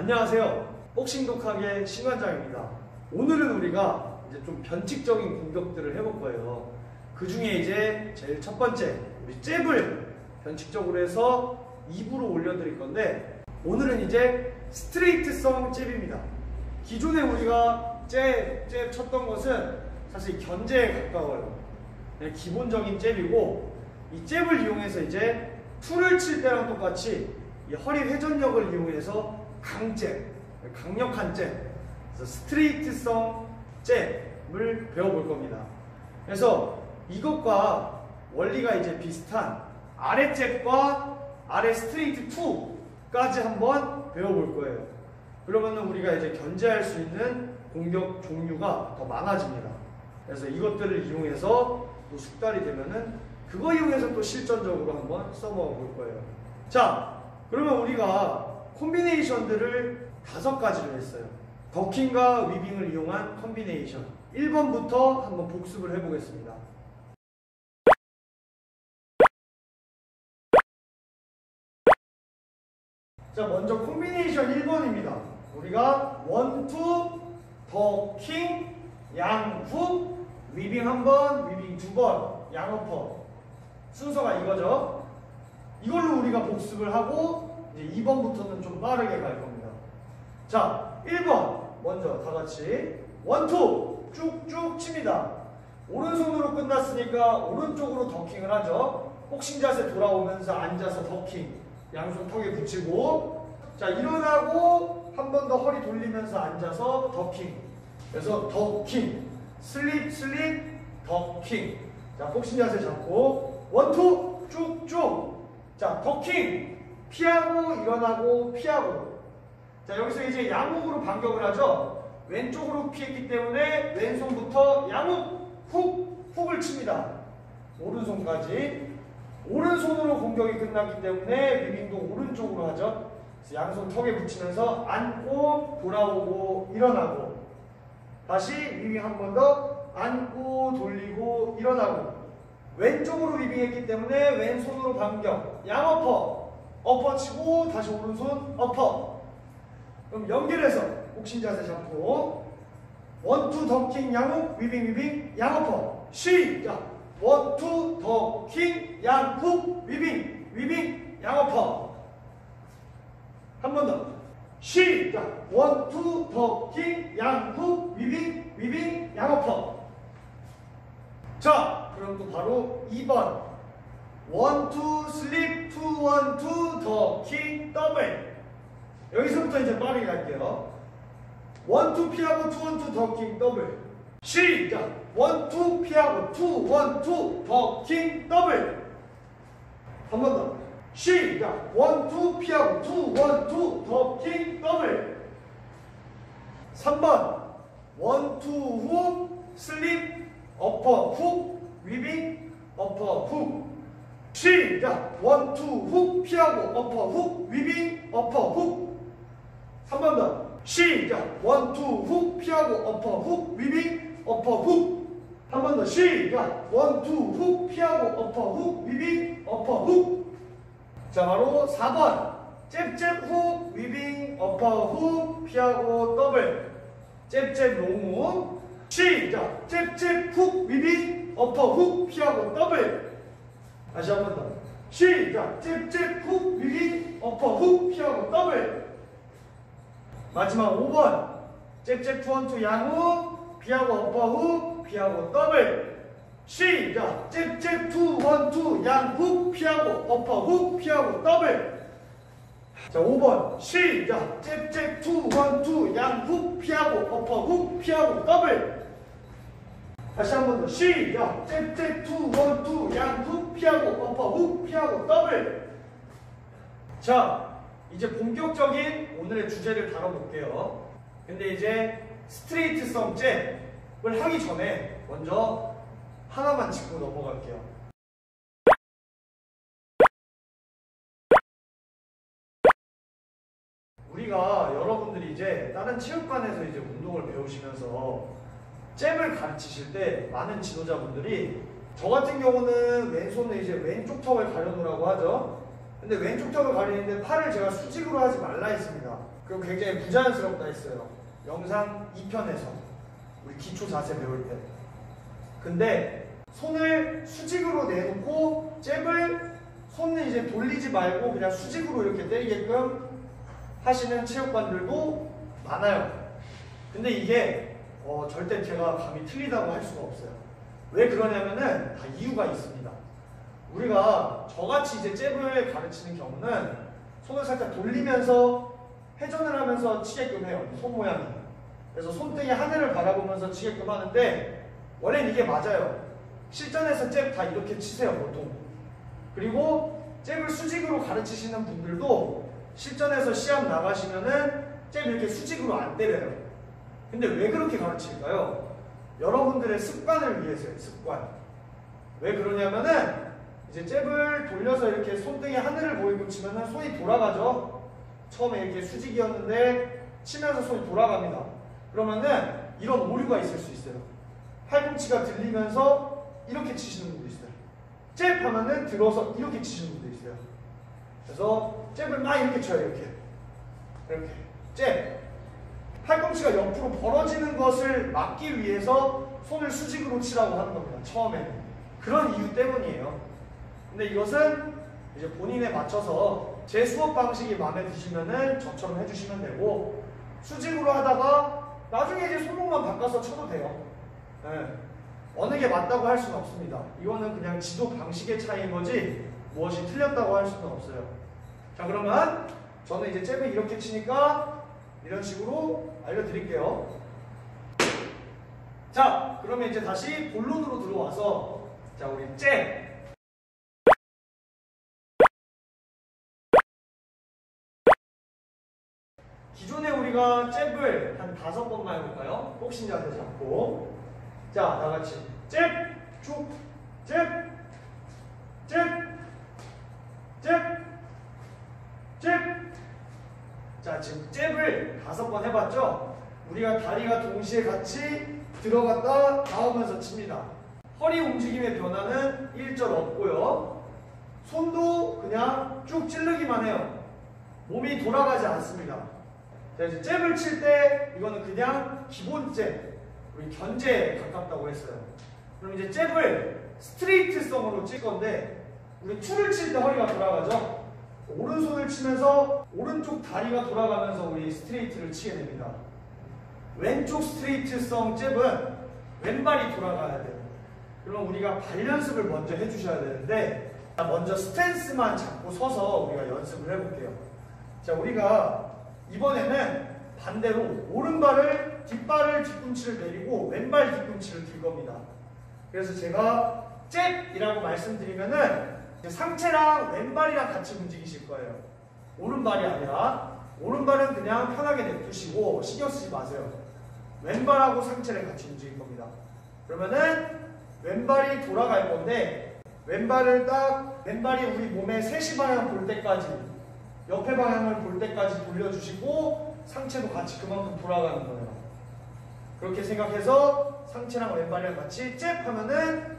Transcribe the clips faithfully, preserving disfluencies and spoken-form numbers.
안녕하세요. 복싱 독학의 신관장입니다. 오늘은 우리가 이제 좀 변칙적인 공격들을 해볼 거예요. 그 중에 이제 제일 첫 번째, 우리 잽을 변칙적으로 해서 입으로 올려드릴 건데, 오늘은 이제 스트레이트성 잽입니다. 기존에 우리가 잽, 잽 쳤던 것은 사실 견제에 가까워요. 그냥 기본적인 잽이고, 이 잽을 이용해서 이제 투를 칠 때랑 똑같이 이 허리 회전력을 이용해서 강잽, 강력한 잽, 그래서 스트레이트성 잽을 배워볼 겁니다. 그래서 이것과 원리가 이제 비슷한 아래 잽과 아래 스트레이트 투까지 한번 배워볼 거예요. 그러면 우리가 이제 견제할 수 있는 공격 종류가 더 많아집니다. 그래서 이것들을 이용해서 또 숙달이 되면은 그거 이용해서 또 실전적으로 한번 써먹어 볼 거예요. 자, 그러면 우리가 콤비네이션들을 다섯 가지를 했어요. 더킹과 위빙을 이용한 콤비네이션. 일 번부터 한번 복습을 해보겠습니다. 자, 먼저 콤비네이션 일 번입니다. 우리가 원, 투, 더킹, 양훅, 위빙 한 번, 위빙 두 번, 양어퍼. 순서가 이거죠. 이걸로 우리가 복습을 하고 이제 이 번부터는 좀 빠르게 갈 겁니다. 자, 일 번 먼저 다 같이 원, 투 쭉쭉 칩니다. 오른손으로 끝났으니까 오른쪽으로 더킹을 하죠. 복싱 자세 돌아오면서 앉아서 더킹, 양손 턱에 붙이고, 자, 일어나고 한 번 더 허리 돌리면서 앉아서 더킹. 그래서 더킹, 슬립 슬립 더킹. 자, 복싱 자세 잡고 원, 투 쭉쭉. 자, 더킹 피하고 일어나고 피하고. 자, 여기서 이제 양훅으로 반격을 하죠. 왼쪽으로 피했기 때문에 왼손부터 양훅 훅 훅을 칩니다. 오른손까지. 오른손으로 공격이 끝났기 때문에 위빙도 오른쪽으로 하죠. 그래서 양손 턱에 붙이면서 앉고 돌아오고 일어나고, 다시 위빙 한 번 더 앉고 돌리고 일어나고, 왼쪽으로 위빙했기 때문에 왼손으로 반격, 양어퍼, 어퍼 치고 다시 오른손 어퍼. 그럼 연결해서 복싱 자세 잡고 원, 투 더킹 양훅, 위빙 위빙 양어퍼. 시작. 원, 투 더킹 양훅, 위빙 위빙 양어퍼. 한 번 더. 시작. 원, 투 더킹 양훅, 위빙 위빙 양어퍼. 자, 그럼 또 바로 이 번 원, 투 슬립, 투, 원, 투 더킹 더블. 여기서부터 이제 빠르게 갈게요. 원, 투 피하고 투, 원, 투 더킹 더블. 시작. 원, 투 피하고 투, 원, 투 더킹 더블. 한 번 더. 시작. 원, 투 피하고 투, 원, 투 더킹 더블. 삼 번 원, 투 훅 슬립 어퍼 훅 위빙 어퍼 훅. 시작. 원, 투 훅 피하고 어퍼 훅 위빙 어퍼 훅. 삼 번 더. 시작. 원, 투 훅 피하고 어퍼 훅 위빙 어퍼 훅. 한 번 더. 시작. 원, 투 훅 피하고 어퍼 훅 위빙 어퍼 훅. 자, 바로 사 번 잽잽 훅 위빙 어퍼 훅 피하고 더블. 잽잽 롱훅. 시작. 잽잽 훅 위빙 어퍼 훅 피하고 더블. 다시 한 번 더. 시작. 잽잽 훅 위빙 어퍼 훅 피하고 더블. 마지막 오 번 잽잽 투, 원, 투 양훅 피하고 어퍼 훅 피하고 더블. 시작. 잽잽 투, 원, 투 양훅 피하고 어퍼 훅 피하고 더블. 자, 오 번 시작. 잽잽 투, 원, 투 양훅 피하고 어퍼 훅 피하고 더블. 다시 한 번 더. 시작. 잽잽 투, 원, 투 양훅 피하고 어퍼 훅 피하고 더블. 자, 이제 본격적인 오늘의 주제를 다뤄볼게요. 근데 이제 스트레이트성 잽을 하기 전에 먼저 하나만 짚고 넘어갈게요. 우리가 여러분들이 이제 다른 체육관에서 이제 운동을 배우시면서 잽을 가르치실 때 많은 지도자분들이 저 같은 경우는 왼손을 이제 왼쪽 턱을 가려놓으라고 하죠. 근데 왼쪽 턱을 가리는데 팔을 제가 수직으로 하지 말라 했습니다. 그럼 굉장히 부자연스럽다 했어요. 영상 이 편에서 우리 기초 자세 배울 때. 근데 손을 수직으로 내놓고 잽을 손을 이제 돌리지 말고 그냥 수직으로 이렇게 때리게끔 하시는 체육관들도 많아요. 근데 이게 어, 절대 제가 감히 틀리다고 할 수가 없어요. 왜 그러냐면은 다 이유가 있습니다. 우리가 저같이 이제 잽을 가르치는 경우는 손을 살짝 돌리면서 회전을 하면서 치게끔 해요. 손 모양이. 그래서 손등이 하늘을 바라보면서 치게끔 하는데 원래는 이게 맞아요. 실전에서 잽 다 이렇게 치세요, 보통. 그리고 잽을 수직으로 가르치시는 분들도 실전에서 시합 나가시면은 잽 이렇게 수직으로 안 때려요. 근데 왜 그렇게 가르칠까요? 여러분들의 습관을 위해서요, 습관. 왜 그러냐면은 이제 잽을 돌려서 이렇게 손등에 하늘을 보이고 치면은 손이 돌아가죠. 처음에 이렇게 수직이었는데 치면서 손이 돌아갑니다. 그러면은 이런 오류가 있을 수 있어요. 팔꿈치가 들리면서 이렇게 치시는 분도 있어요. 잽 하면은 들어서 이렇게 치시는 분도 있어요. 그래서 잽을 막 이렇게 쳐요. 이렇게 이렇게 잽. 팔꿈치가 옆으로 벌어지는 것을 막기 위해서 손을 수직으로 치라고 하는 겁니다. 처음에는. 그런 이유 때문이에요. 근데 이것은 이제 본인에 맞춰서 제 수업 방식이 마음에 드시면은 저처럼 해주시면 되고, 수직으로 하다가 나중에 이제 손목만 바꿔서 쳐도 돼요. 네. 어느 게 맞다고 할 수는 없습니다. 이거는 그냥 지도 방식의 차이인 거지 무엇이 틀렸다고 할 수는 없어요. 자, 그러면 저는 이제 잽을 이렇게 치니까 이런 식으로 알려드릴게요. 자, 그러면 이제 다시 본론으로 들어와서 자, 우리 잽. 기존에 우리가 잽을 한 다섯 번만 해볼까요? 복싱 자세 잡고. 자, 다같이 잽! 쭉! 잽! 잽! 잽! 잽! 자, 지금 잽을 다섯 번 해봤죠? 우리가 다리가 동시에 같이 들어갔다 나오면서 칩니다. 허리 움직임의 변화는 일절 없고요. 손도 그냥 쭉 찌르기만 해요. 몸이 돌아가지 않습니다. 자, 이제 잽을 칠 때 이거는 그냥 기본 잽, 우리 견제에 가깝다고 했어요. 그럼 이제 잽을 스트레이트성으로 칠 건데, 우리 투를 칠 때 허리가 돌아가죠? 오른손을 치면서 오른쪽 다리가 돌아가면서 우리 스트레이트를 치게 됩니다. 왼쪽 스트레이트성 잽은 왼발이 돌아가야 돼요. 그럼 우리가 발 연습을 먼저 해주셔야 되는데, 먼저 스탠스만 잡고 서서 우리가 연습을 해볼게요. 자, 우리가 이번에는 반대로 오른발을, 뒷발을 뒤꿈치를 내리고 왼발 뒤꿈치를 들 겁니다. 그래서 제가 잽이라고 말씀드리면은 상체랑 왼발이랑 같이 움직이실 거예요. 오른발이 아니라, 오른발은 그냥 편하게 냅두시고 신경 쓰지 마세요. 왼발하고 상체를 같이 움직일 겁니다. 그러면은 왼발이 돌아갈 건데, 왼발을 딱, 왼발이 우리 몸의 세시 방향 볼 때까지, 옆에 방향을 볼 때까지 돌려주시고 상체도 같이 그만큼 돌아가는 거예요. 그렇게 생각해서 상체랑 왼발이랑 같이 잽 하면은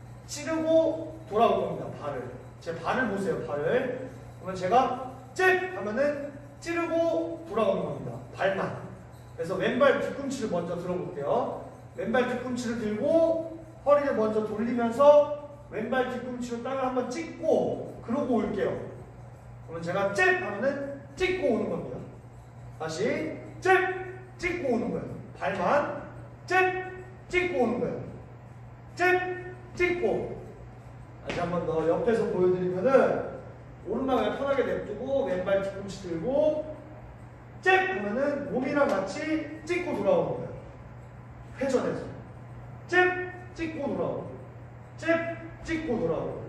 찌르고 돌아올 겁니다. 발을. 제 발을 보세요. 발을. 그러면 제가 잽 하면은 찌르고 돌아오는 겁니다. 발만. 그래서 왼발 뒤꿈치를 먼저 들어볼게요. 왼발 뒤꿈치를 들고 허리를 먼저 돌리면서 왼발 뒤꿈치로 땅을 한번 찍고 그러고 올게요. 그러면 제가 잽 하면은 찍고 오는 겁니다. 다시 잽! 찍고 오는 거예요. 발만 잽! 찍고 오는 거예요. 잽! 찍고. 다시 한 번 더 옆에서 보여드리면은 오른발을 편하게 냅두고 왼발 뒤꿈치 들고 잽! 하면은 몸이랑 같이 찍고 돌아오는 거예요. 회전해서 잽! 찍고 돌아오고 잽! 찍고 돌아오고.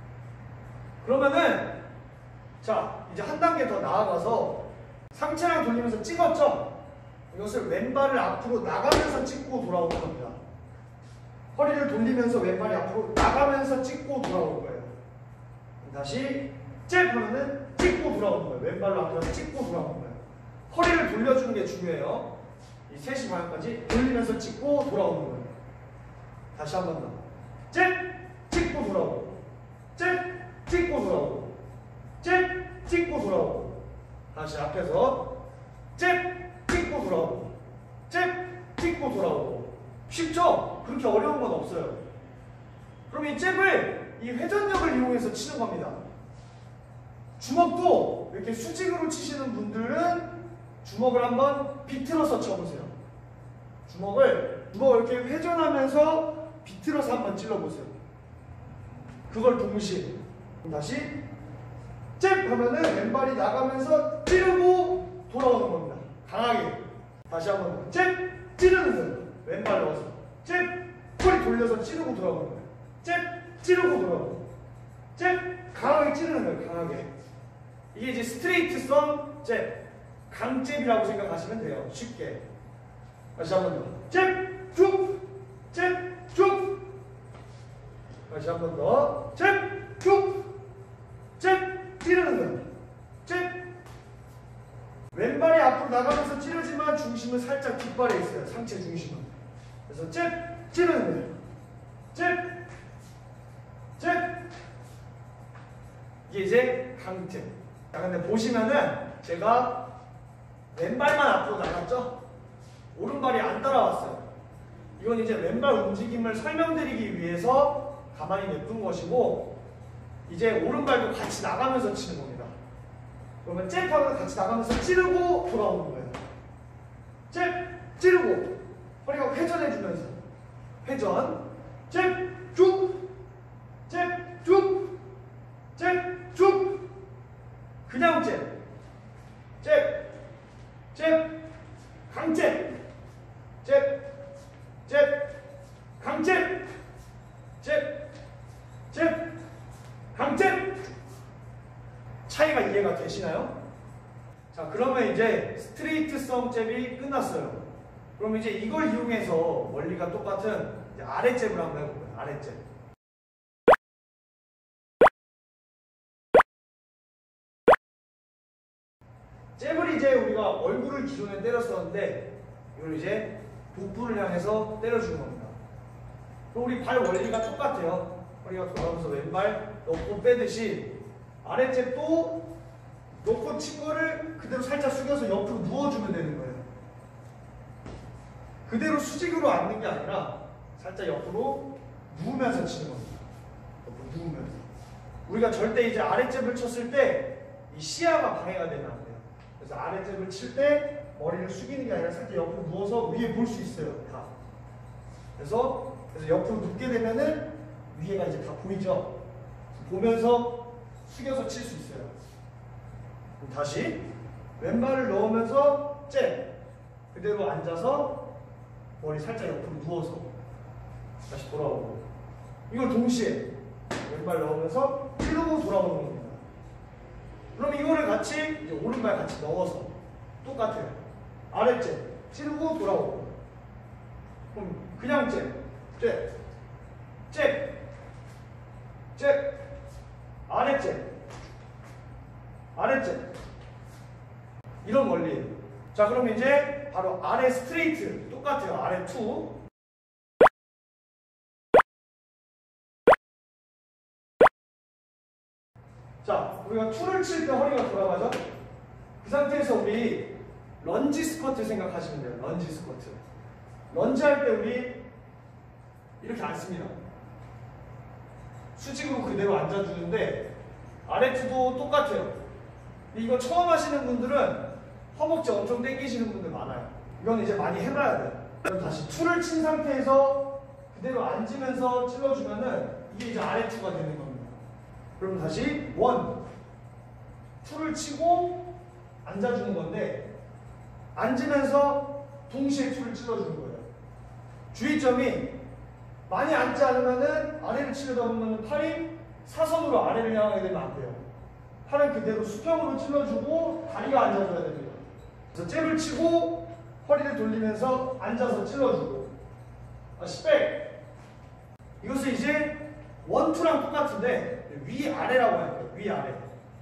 그러면은 자, 이제 한 단계 더 나아가서 상체랑 돌리면서 찍었죠? 이것을 왼발을 앞으로 나가면서 찍고 돌아오는 겁니다. 허리를 돌리면서 왼발이 앞으로 나가면서 찍고 돌아오는 거예요. 다시 잽 하면은 찍고 돌아오는 거예요. 왼발로 앞으로 찍고 돌아오는 거예요. 허리를 돌려주는 게 중요해요. 이 셋이 방향까지 돌리면서 찍고 돌아오는 거예요. 다시 한 번 더. 잽! 찍고 돌아오고 잽! 찍고 돌아오고 잽! 그럼 이 잽을 이 회전력을 이용해서 치는 겁니다. 주먹도 이렇게 수직으로 치시는 분들은 주먹을 한번 비틀어서 쳐보세요. 주먹을 주먹을 이렇게 회전하면서 비틀어서 한번 찔러보세요. 그걸 동시에. 다시 잽 하면은 왼발이 나가면서 찌르고 돌아오는 겁니다. 강하게. 다시 한번 잽 찌르는 거예요. 왼발 넣어서 잽 허리 돌려서 찌르고 돌아오는 거예요. 잽 찌르고 돌아오고 잽 강하게 찌르는 거예요. 강하게. 이게 이제 스트레이트성 잽, 강잽이라고 생각하시면 돼요. 쉽게. 다시 한 번 더. 잽 쭉, 잽 쭉. 다시 한 번 더. 잽 쭉, 잽 찌르는 거예요. 잽. 왼발이 앞으로 나가면서 찌르지만 중심은 살짝 뒷발에 있어요. 상체 중심은. 그래서 잽 찌르는 거예요. 잽, 잽. 이게 이제 강잽. 자, 근데 보시면은 제가 왼발만 앞으로 나갔죠? 오른발이 안 따라왔어요. 이건 이제 왼발 움직임을 설명드리기 위해서 가만히 냅둔 것이고, 이제 오른발도 같이 나가면서 치는 겁니다. 그러면 잽하고 같이 나가면서 찌르고 돌아오는 거예요. 잽, 찌르고 허리가 회전해주면서 회전, 잽, 쭉, 잽, 쭉, 잽, 쭉. 그냥 잽, 잽, 잽, 강잽, 잽, 잽, 강잽, 잽, 잽, 강잽. 차이가 이해가 되시나요? 자, 그러면 이제 스트레이트성 잽이 끝났어요. 그럼 이제 이걸 이용해서 원리가 똑같은 이제 아래 잽을 한번 해볼까요? 아래 잽. 잽을 이제 우리가 얼굴을 기존에 때렸었는데 이걸 이제 복부를 향해서 때려주는 겁니다. 그럼 우리 발 원리가 똑같아요. 허리가 돌아오면서 왼발 넣고 빼듯이 아래 잽도 놓고 친 거를 그대로 살짝 숙여서 옆으로 누워주면 되는 거예요. 그대로 수직으로 앉는 게 아니라 살짝 옆으로 누우면서 치는 겁니다. 옆으로 누우면서. 우리가 절대 이제 아래 잽을 쳤을 때 이 시야가 방해가 되면 안 돼요. 그래서 아래 잽을 칠 때 머리를 숙이는 게 아니라 살짝 옆으로 누워서 위에 볼 수 있어요. 다. 그래서, 그래서 옆으로 눕게 되면은 위에가 이제 다 보이죠? 보면서 숙여서 칠 수 있어요. 그럼 다시 왼발을 넣으면서 잽. 그대로 앉아서 머리 살짝 옆으로 누워서 다시 돌아오고. 이걸 동시에 왼발 넣으면서 찌르고 돌아오는 겁니다. 그럼 이거를 같이 이제 오른발 같이 넣어서 똑같아요. 아래 잽 찌르고 돌아오고. 그럼 그냥 잽, 잽, 잽, 잽, 아래 잽, 아래 잽. 이런 원리예요. 자, 그럼 이제 바로 아래 스트레이트 똑같아요. 아래 투. 자, 우리가 투를 칠 때 허리가 돌아가죠? 그 상태에서 우리 런지 스쿼트 생각하시면 돼요. 런지 스쿼트. 런지 할 때 우리 이렇게 앉습니다. 수직으로 그대로 앉아주는데 아래 투도 똑같아요. 이거 처음 하시는 분들은 허벅지 엄청 당기시는 분들 많아요. 이건 이제 많이 해봐야 돼요. 그럼 다시 투를 친 상태에서 그대로 앉으면서 찔러주면은 이게 이제 아래 투가 되는 겁니다. 그럼 다시 원, 투를 치고 앉아주는 건데 앉으면서 동시에 투를 찔러주는 거예요. 주의점이 많이 앉지 않으면은 아래를 치려다 보면 팔이 사선으로 아래를 향하게 되면 안 돼요. 팔은 그대로 수평으로 찔러주고 다리가 앉아줘야 됩니다. 그래서 잽을 치고 허리를 돌리면서 앉아서 찔러주고. 다시 백. 이것은 이제 원투랑 똑같은데 위아래라고 할게요. 위아래.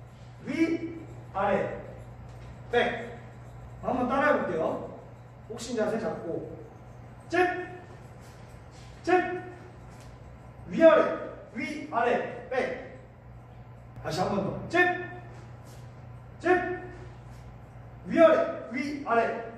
위아래. 백. 한번 따라해 볼게요. 복싱 자세 잡고 잽. 잽. 위아래. 위아래. 백. 다시 한 번 더. 잽. 잽. 위아래. 위아래.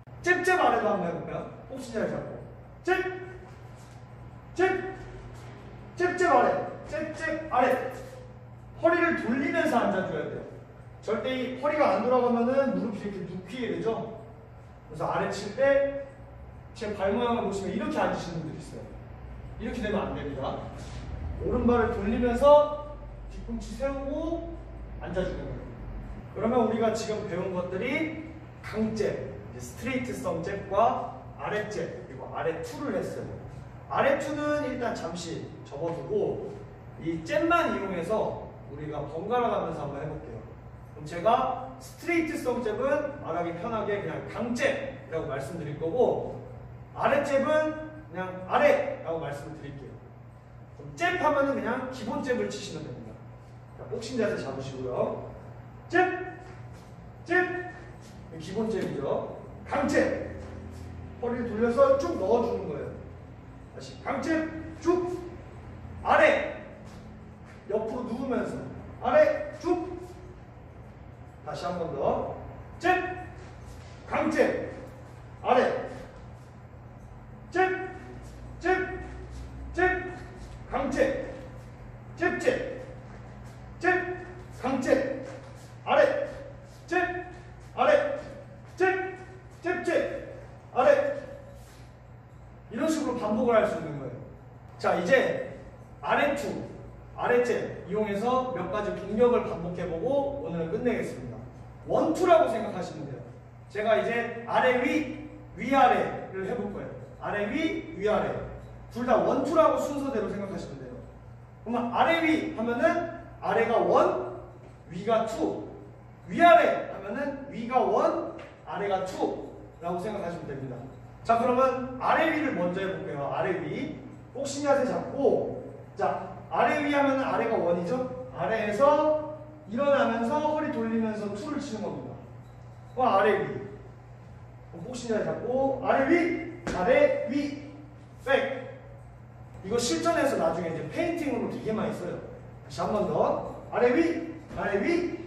잽잽 아래도 한번 해볼까요? 복싱 자세 잡고 잽. 잽. 잽잽 아래, 잽잽 아래. 허리를 돌리면서 앉아줘야 돼요. 절대 이 허리가 안 돌아가면은 무릎이 이렇게 눕히게 되죠. 그래서 아래 칠 때 제 발 모양을 보시면 이렇게 앉으시는 분들이 있어요. 이렇게 되면 안 됩니다. 오른발을 돌리면서 뒤꿈치 세우고 앉아주는 거예요. 그러면 우리가 지금 배운 것들이 강잽, 스트레이트 썸 잽과 아래 잽, 그리고 아래 투를 했어요. 아래 투는 일단 잠시 접어두고 이 잽만 이용해서 우리가 번갈아 가면서 한번 해볼게요. 그럼 제가 스트레이트 썸 잽은 말하기 편하게 그냥 강잽이라고 말씀드릴 거고, 아래 잽은 그냥 아래라고 말씀드릴게요. 그럼 잽 하면은 그냥 기본 잽을 치시면 됩니다. 자, 복싱 자세 잡으시고요. 잽! 잽! 기본 잽이죠. 강잽! 허리를 돌려서 쭉 넣어주는 거예요. 다시 강잽! 쭉! 아래! 옆으로 누우면서 아래! 쭉! 다시 한 번 더. 잽! 강잽! 아래! 잽! 잽! 잽! 강잽! 잽잽! 잽! 강잽! 아래! 잽! 아래! 잽! 잽잽! 아래! 이런 식으로 반복을 할 수 있는 거예요. 자, 이제 아래 투, 아래 잽 이용해서 몇 가지 공격을 반복해보고 오늘은 끝내겠습니다. 원투라고 생각하시면 돼요. 제가 이제 아래 위, 위아래를 해볼 거예요. 아래 위, 위아래. 둘 다 원투라고 순서대로 생각하시면 돼요. 그러면 아래 위 하면은 아래가 원, 위가 투. 위아래 하면은 위가 원, 아래가 투라고 생각하시면 됩니다. 자, 그러면 아래 위를 먼저 해볼게요. 아래 위. 복싱 자세 잡고, 자, 아래 위 하면은 아래가 원이죠? 아래에서 일어나면서 허리 돌리면서 투를 치는 겁니다. 그럼 아래 위. 복싱 자세 잡고, 아래 위, 아래 위, 백. 이거 실전에서 나중에 이제 페인팅으로 되게 많이 써요. 다시 한 번 더. 아래 위, 아래 위,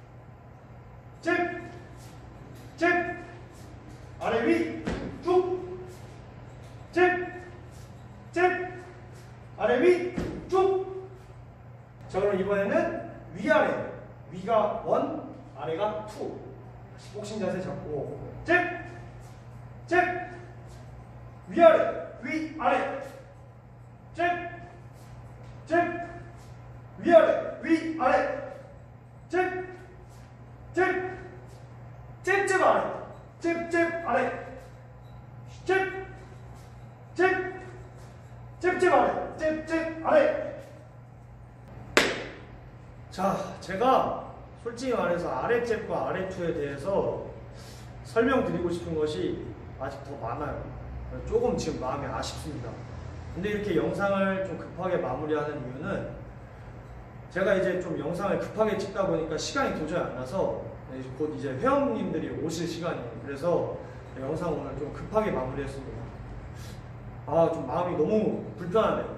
잽, 잽, 아래 위, 쭉, 잽, 잽, 아래 위, 쭉. 자, 그럼 이번에는 위아래. 위가 원, 아래가 투. 다시 복싱 자세 잡고, 잽, 잽, 위아래, 위아래, 잽, 잽, 위아래, 위아래, 잽, 잽, 잽잽 아래, 잽잽 아래, 잽, 잽, 잽잽 아래, 잽잽 아래. 자, 제가 솔직히 말해서 아래 잽과 아래 투에 대해서 설명드리고 싶은 것이 아직 더 많아요. 조금 지금 마음이 아쉽습니다. 근데 이렇게 영상을 좀 급하게 마무리하는 이유는 제가 이제 좀 영상을 급하게 찍다 보니까 시간이 도저히 안 나서 곧 이제 회원님들이 오실 시간이에요. 그래서 영상 오늘 좀 급하게 마무리했습니다. 아, 좀 마음이 너무 불편하네요.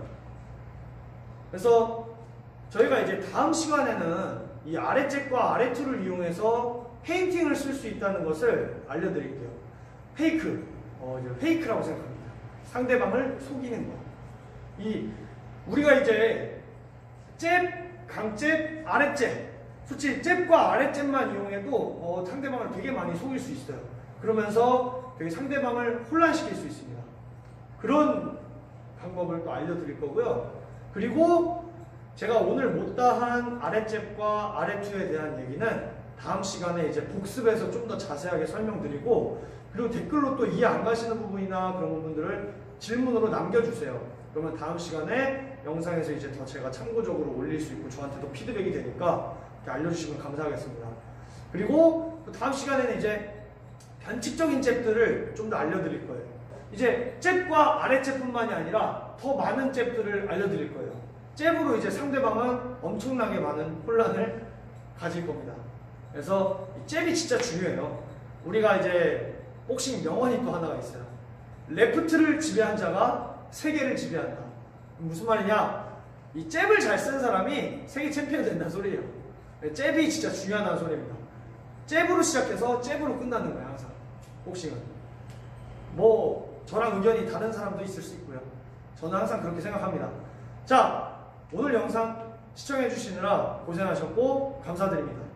그래서 저희가 이제 다음 시간에는 이 아래 잽과 아래 투를 이용해서 페인팅을 쓸 수 있다는 것을 알려드릴게요. 페이크, 어, 이제 페이크라고 생각합니다. 상대방을 속이는 거. 이 우리가 이제 잽, 강잽, 아래잽, 솔직히 잽과 아래잽만 이용해도 어, 상대방을 되게 많이 속일 수 있어요. 그러면서 되게 상대방을 혼란시킬 수 있습니다. 그런 방법을 또 알려드릴 거고요. 그리고 제가 오늘 못다한 아래잽과 아래투에 대한 얘기는 다음 시간에 이제 복습해서 좀 더 자세하게 설명드리고, 그리고 댓글로 또 이해 안 가시는 부분이나 그런 부분들을 질문으로 남겨주세요. 그러면 다음 시간에 영상에서 이제 더 제가 참고적으로 올릴 수 있고 저한테도 피드백이 되니까 이렇게 알려주시면 감사하겠습니다. 그리고 또 다음 시간에는 이제 변칙적인 잽들을 좀 더 알려드릴 거예요. 이제 잽과 아래 잽뿐만이 아니라 더 많은 잽들을 알려드릴 거예요. 잽으로 이제 상대방은 엄청나게 많은 혼란을 가질 겁니다. 그래서 이 잽이 진짜 중요해요. 우리가 이제 복싱 명언이 또 하나가 있어요. 레프트를 지배한 자가 세계를 지배한다. 무슨 말이냐? 이 잽을 잘 쓴 사람이 세계 챔피언 된다는 소리예요. 잽이 진짜 중요하다는 소리입니다. 잽으로 시작해서 잽으로 끝나는 거예요, 항상. 복싱은. 뭐 저랑 의견이 다른 사람도 있을 수 있고요. 저는 항상 그렇게 생각합니다. 자, 오늘 영상 시청해 주시느라 고생하셨고 감사드립니다.